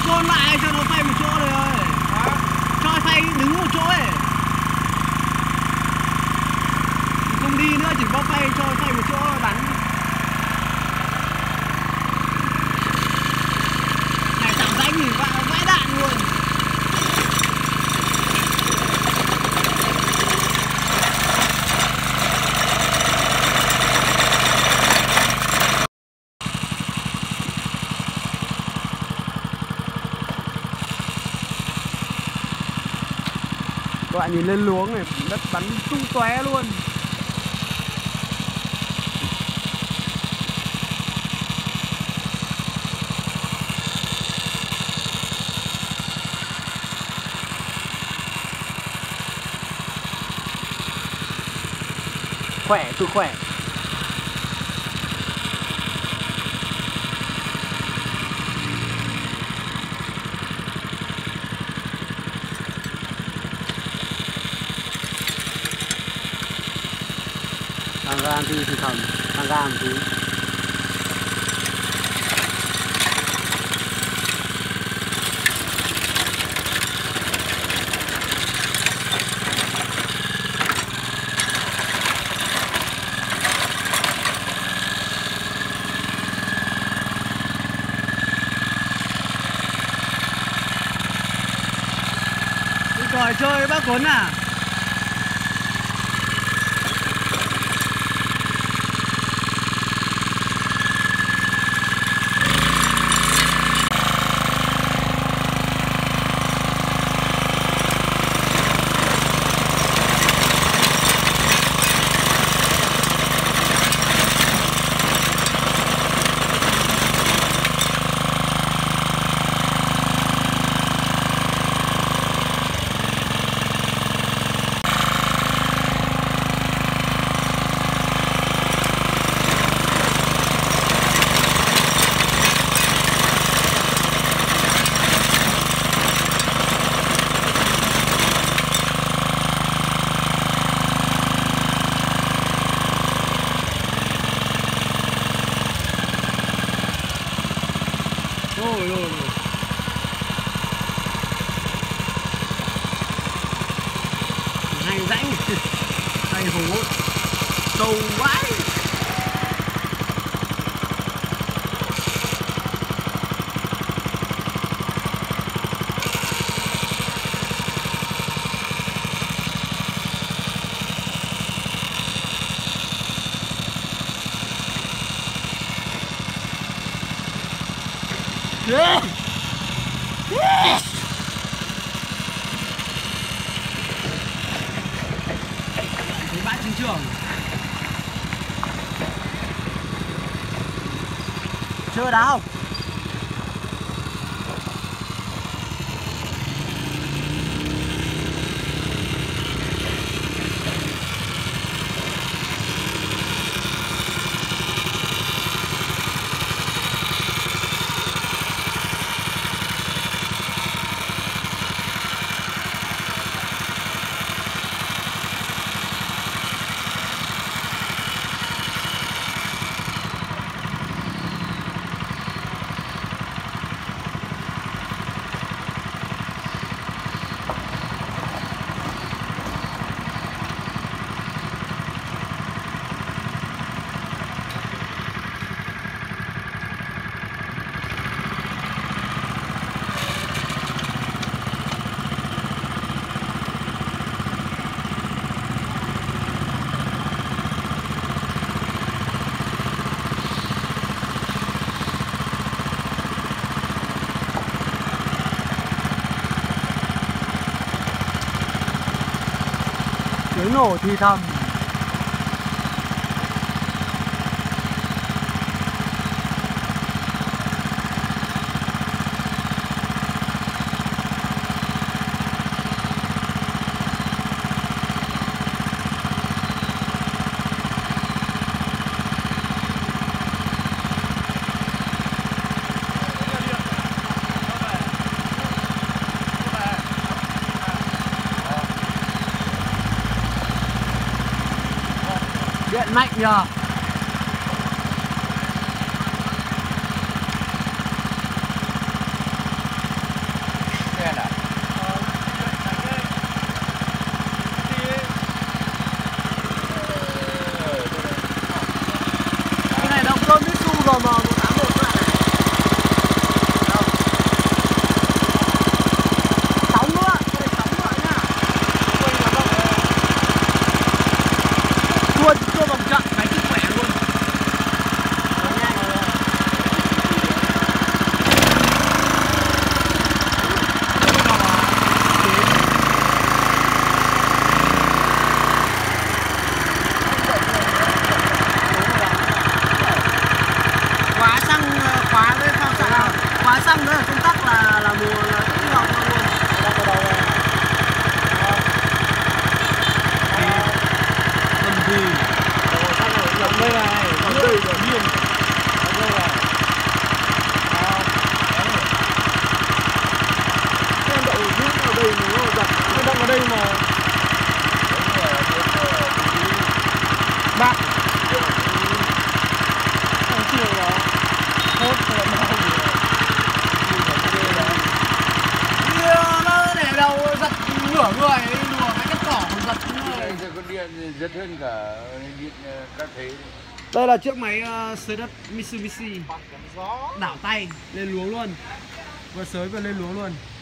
côn lại cho nó phay một chỗ rồi ơi. Cho phay đứng một chỗ ấy. Không đi nữa, chỉ bóp phay cho phay một chỗ bắn. Này chẳng rãnh thì vãi đạn luôn. Các bạn nhìn lên luống này, đất bắn tung tóe luôn. Khỏe, tôi khỏe. Tăng ga thì thầm, tăng ga một tí. Rồi chơi bác Cuốn à? Rồi. Hai rãnh, hai hố, sâu vãi. Thấy bãi chiến trường. Chưa đá không? Tiếng nổ thì thầm. Điện mạnh nhờ. GM 181 các bạn này. Sóng nữa, cái này sóng nữa nhá. Chua vòng trận, máy sức khỏe luôn. Khóa xăng nữa là công tắc là mùa là tích hợp luôn. Cầm gì? Cầm đây này, cầm đây là nghiêng. Đây này. Em đậu nước ở đây nó giặt, nó đọng ở đây mà. Bác. Không chiều đó. Hốt rồi mà không được. Nó để đầu giật nửa người, nửa cái cỏ giật người. Con điện rất hơn cả điện các thế. Đây là chiếc máy sới đất Mitsubishi. Đảo tay lên luống luôn. Vừa sới vừa lên luống luôn.